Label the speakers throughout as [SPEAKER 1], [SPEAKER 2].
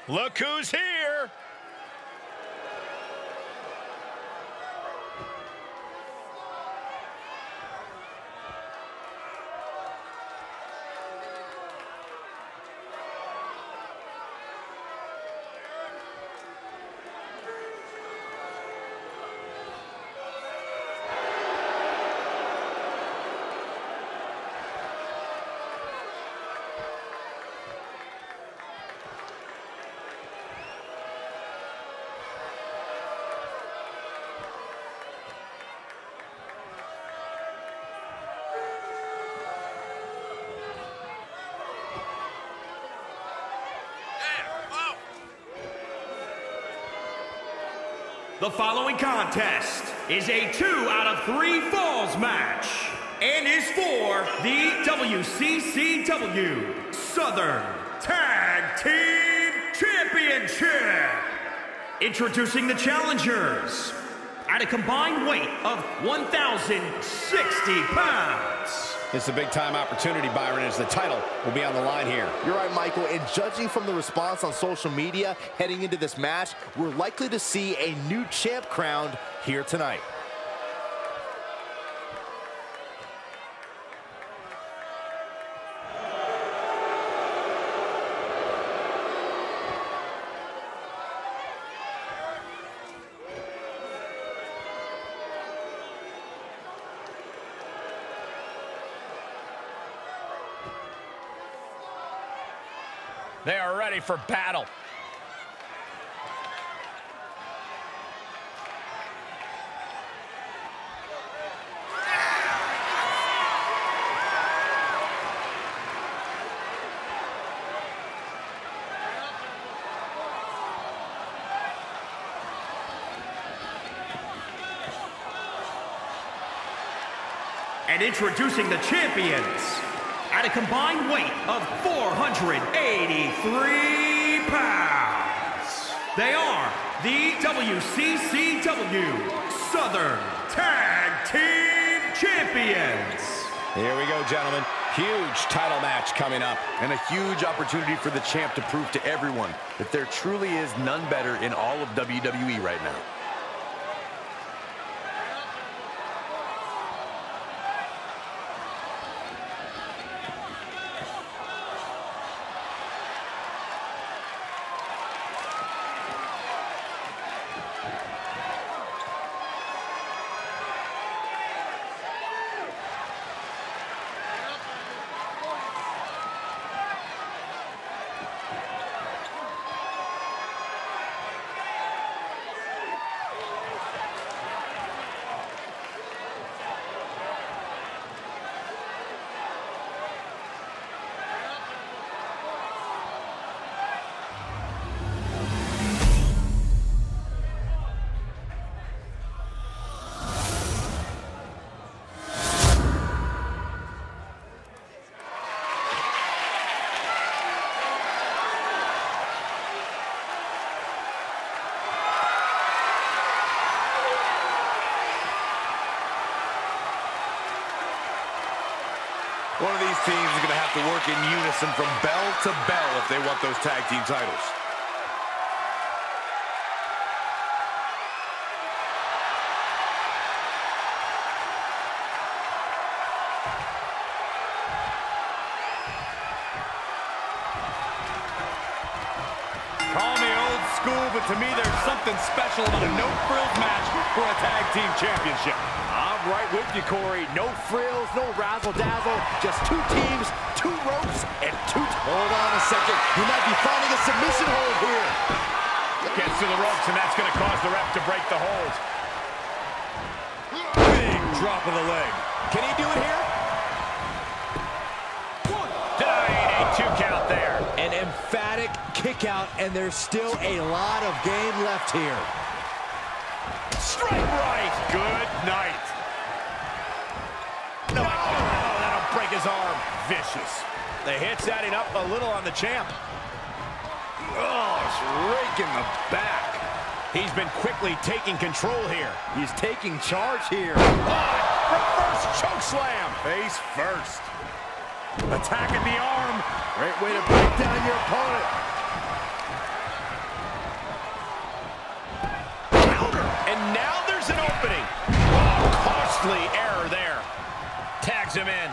[SPEAKER 1] Look who's here.
[SPEAKER 2] The following contest is a 2 out of 3 falls match and is for the WCCW Southern Tag Team Championship. Introducing the challengers at a combined weight of 1,060 pounds.
[SPEAKER 3] This is a big-time opportunity, Byron, as the title will be on the line here.
[SPEAKER 4] You're right, Michael, and judging from the response on social media heading into this match, we're likely to see a new champ crowned here tonight.
[SPEAKER 1] They are ready for battle.
[SPEAKER 2] And introducing the champions at a combined weight of 483 pounds. They are the WCCW Southern Tag Team Champions.
[SPEAKER 3] Here we go, gentlemen. Huge title match coming up.
[SPEAKER 5] And a huge opportunity for the champ to prove to everyone that there truly is none better in all of WWE right now. One of these teams is going to have to work in unison from bell to bell if they want those tag team titles. Call me old school, but to me there's something special about a no-frills match for a tag team championship.
[SPEAKER 4] I'm right with you, Corey. No frills, no razzle-dazzle, just two teams, two ropes, and two... Hold on a second. He might be finding a submission hold here.
[SPEAKER 1] Gets to the ropes, and that's going to cause the ref to break the hold.
[SPEAKER 5] Big drop of the leg.
[SPEAKER 4] Can he do it here?
[SPEAKER 1] Denied a 2 count there.
[SPEAKER 6] An emphatic kick out, and there's still a lot of game left here.
[SPEAKER 1] Straight right. Good night. No, that'll break his arm. Vicious. The hit's adding up a little on the champ. Oh, it's raking the back. He's been quickly taking control here.
[SPEAKER 4] He's taking charge here.
[SPEAKER 1] Reverse choke slam. Face first. Attacking the arm.
[SPEAKER 4] Great way to break down your opponent.
[SPEAKER 1] Costly error there. Tags him in.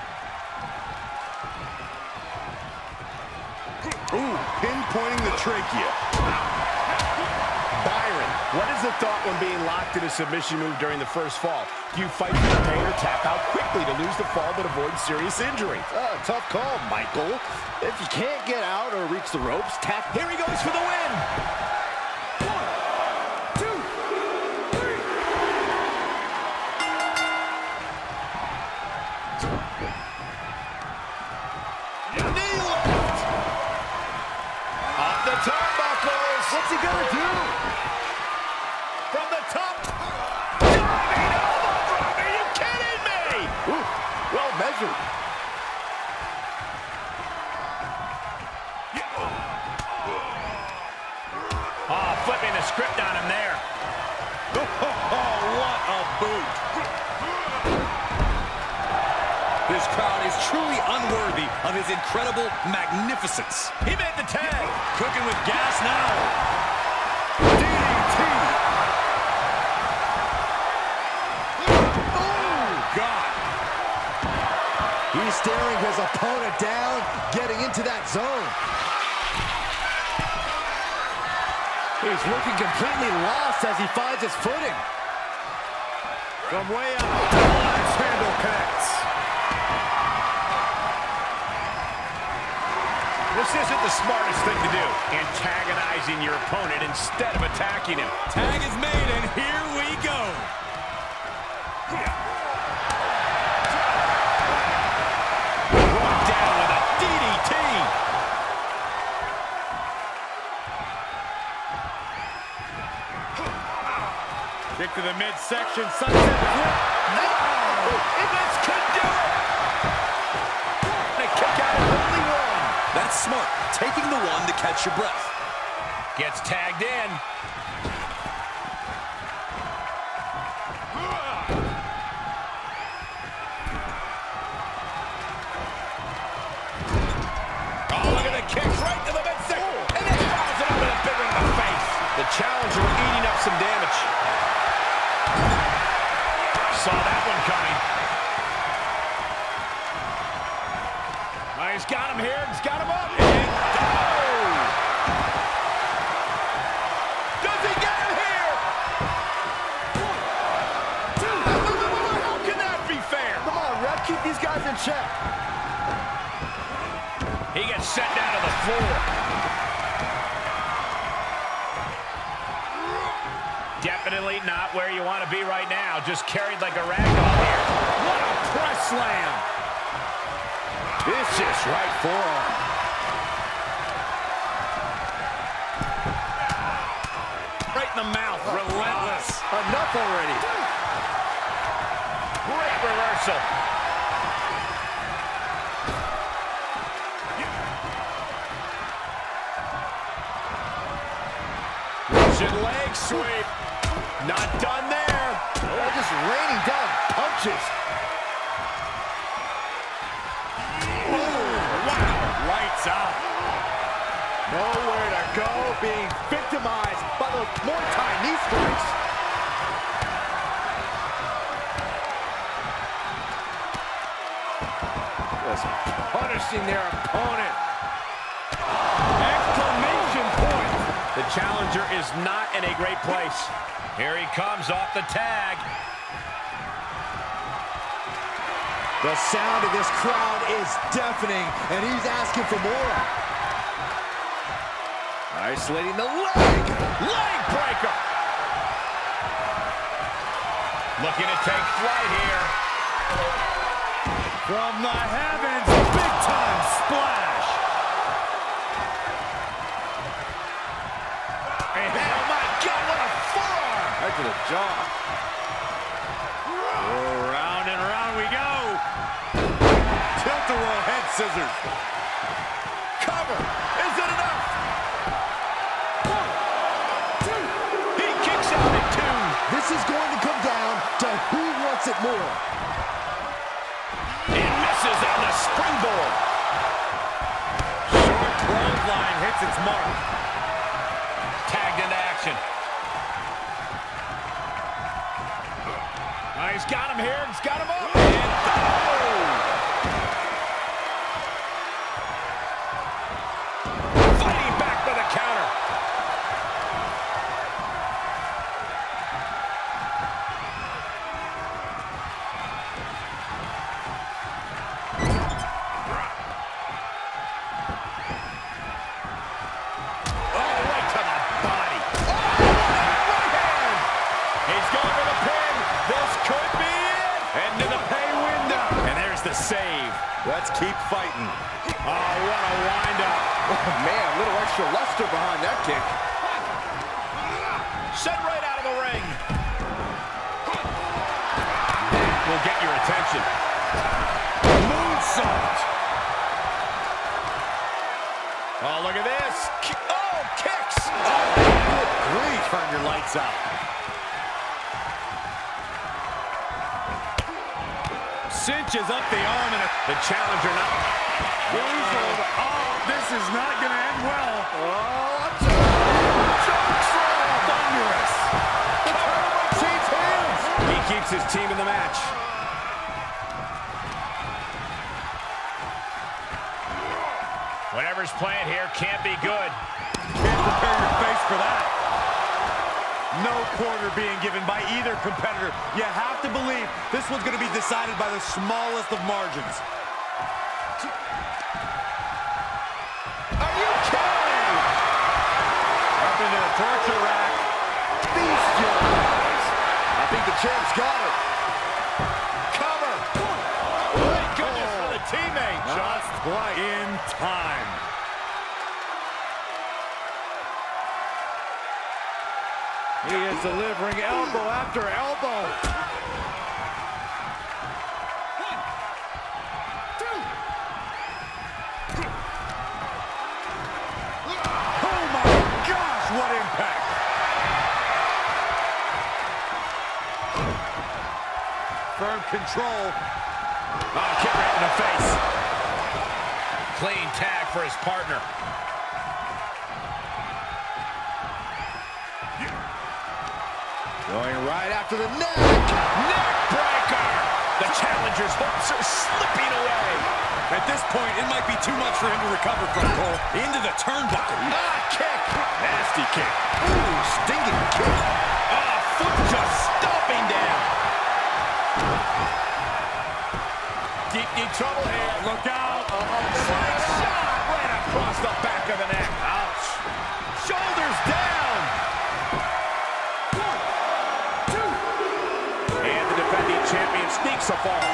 [SPEAKER 5] Ooh, pinpointing the trachea.
[SPEAKER 3] Byron, what is the thought when being locked in a submission move during the first fall? Do you fight for the pain or tap out quickly to lose the fall but avoid serious injury?
[SPEAKER 4] Tough call, Michael. If you can't get out or reach the ropes, tap.
[SPEAKER 1] Here he goes for the win.
[SPEAKER 4] Turnbuckles. What's he gonna do?
[SPEAKER 1] From the top. Diving elbow drop. Are you kidding me?
[SPEAKER 4] Ooh, well measured.
[SPEAKER 1] Oh, flipping the script on him there.
[SPEAKER 5] Oh, what a boot. This crowd is truly unworthy of his incredible magnificence.
[SPEAKER 1] He made the tag.
[SPEAKER 5] Cooking with gas now. DDT. Oh, God.
[SPEAKER 6] He's staring his opponent down, getting into that zone.
[SPEAKER 4] He's looking completely lost as he finds his footing.
[SPEAKER 5] From way up, Axe handle connects.
[SPEAKER 1] This isn't the smartest thing to do, antagonizing your opponent instead of attacking him.
[SPEAKER 5] Tag is made, and here we go.
[SPEAKER 1] Brought down with a DDT.
[SPEAKER 5] Kick to the midsection, sunset flip.
[SPEAKER 1] No! This could do it! A kick out of only one.
[SPEAKER 5] That's smart, taking the one to catch your breath.
[SPEAKER 1] Gets tagged in. Oh, look at the kicks right to the midsection. And then follows it up with a big one in the face. The challenger eating up some damage. Saw that one coming. Oh, he's got him here. He's got him up. And does he get him here? How can that be fair?
[SPEAKER 4] Come on, ref, keep these guys in check.
[SPEAKER 1] He gets sent down to the floor. Definitely not where you want to be right now. Just carried like a ragdoll here. What a press slam.
[SPEAKER 4] Vicious right forearm.
[SPEAKER 1] Right in the mouth. Relentless.
[SPEAKER 4] Enough already.
[SPEAKER 1] Great reversal. Russian leg sweep. Not done there.
[SPEAKER 4] Oh, just raining down punches.
[SPEAKER 5] Lights out.
[SPEAKER 4] Nowhere to go, being victimized by those Muay Thai knee strikes. Just punishing their opponent.
[SPEAKER 5] Exclamation point.
[SPEAKER 1] The challenger is not in a great place. Here he comes off the tag.
[SPEAKER 6] The sound of this crowd is deafening, and he's asking for more.
[SPEAKER 1] Isolating the leg. Leg breaker. Looking to take flight here.
[SPEAKER 5] From the heavens, big time splash.
[SPEAKER 1] And oh my God, what a forearm.
[SPEAKER 4] Right to the jaw.
[SPEAKER 5] Round and round we go. Tilt-a-whirl head scissors.
[SPEAKER 1] Cover. Is it enough? 1, 2. He kicks out at 2.
[SPEAKER 6] This is going to come down to who wants it more.
[SPEAKER 1] And misses on the springboard.
[SPEAKER 5] Short clothesline hits its mark.
[SPEAKER 1] Tagged into action.
[SPEAKER 5] Nice
[SPEAKER 1] He's got him here. He's got him up. And fighting back with a counter.
[SPEAKER 3] Save.
[SPEAKER 4] Let's keep fighting.
[SPEAKER 3] Oh, what a wind-up.
[SPEAKER 4] Oh, man, a little extra luster behind that kick.
[SPEAKER 1] Sent right out of the ring. That will get your attention. Moonsault. Oh, look at this. Oh, kicks.
[SPEAKER 4] Oh, good grief.
[SPEAKER 1] Turn your lights out. Cinches up the arm, and the challenger not.
[SPEAKER 5] Oh, this is not going to end well.
[SPEAKER 4] Oh, thunderous. The tournament changes hands.
[SPEAKER 1] He keeps his team in the match. Whatever's playing here can't be good.
[SPEAKER 5] Can't prepare your face for that. No quarter being given by either competitor. You have to believe this one's going to be decided by the smallest of margins.
[SPEAKER 1] Are you kidding?
[SPEAKER 5] Up into the torture rack.
[SPEAKER 4] Bestialized. I think the champ's got it.
[SPEAKER 1] Cover. Thank goodness for the teammate.
[SPEAKER 5] Just right in time. He is delivering elbow after elbow. Oh my gosh, what impact! Firm control.
[SPEAKER 1] Oh, kick right in the face. Clean tag for his partner.
[SPEAKER 4] Going right after the neck.
[SPEAKER 1] Neck breaker. The challenger's hopes are slipping away.
[SPEAKER 5] At this point, it might be too much for him to recover from, Cole. Into the turnbuckle.
[SPEAKER 1] Ah, kick.
[SPEAKER 4] Nasty kick. Ooh, stinging kick.
[SPEAKER 1] Ah, foot just stomping down. Deep trouble here.
[SPEAKER 5] Look out.
[SPEAKER 1] Slice shot right across the back of the neck. Ouch. Shoulders down. 1, 2. And the defending champion sneaks a fall.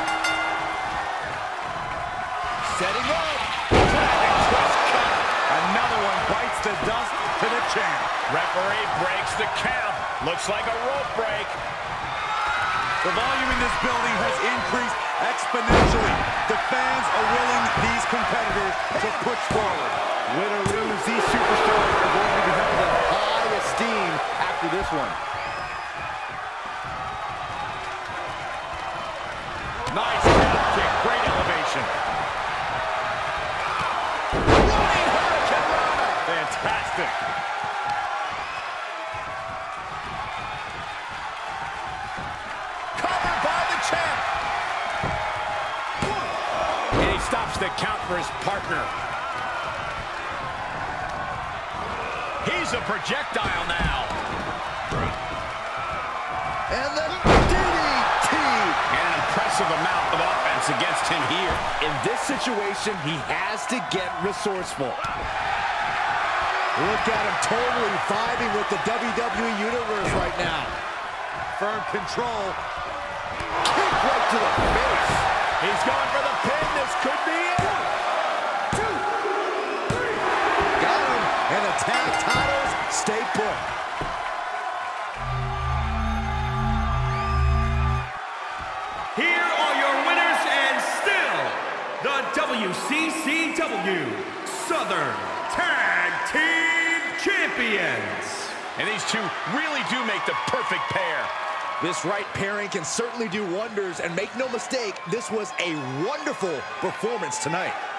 [SPEAKER 1] Setting up. Dragon twist cover.
[SPEAKER 5] Another one bites the dust to the champ.
[SPEAKER 1] Referee breaks the count. Looks like a rope break.
[SPEAKER 5] The volume in this building has increased exponentially. The fans are willing these competitors to push forward.
[SPEAKER 4] Win or lose, these superstars are going to be held in high esteem after this one.
[SPEAKER 1] Nice calf kick. Great elevation. Running Hurricane Rana.
[SPEAKER 5] Fantastic.
[SPEAKER 1] Covered by the champ. And he stops the count for his partner. He's a projectile now.
[SPEAKER 4] And the DDT.
[SPEAKER 1] And an impressive amount of offense against him here.
[SPEAKER 4] In this situation, he has to get resourceful. Look at him totally vibing with the WWE Universe right now.
[SPEAKER 5] Firm control.
[SPEAKER 4] Kick right to the face.
[SPEAKER 1] He's going for the pin. This could be it.
[SPEAKER 4] 1, 2, 3. Got him. And the tag titles stay put.
[SPEAKER 2] Here are your winners and still the WCCW Southern Tag Team Champions.
[SPEAKER 1] And these two really do make the perfect pair.
[SPEAKER 4] This right pairing can certainly do wonders, and make no mistake, this was a wonderful performance tonight.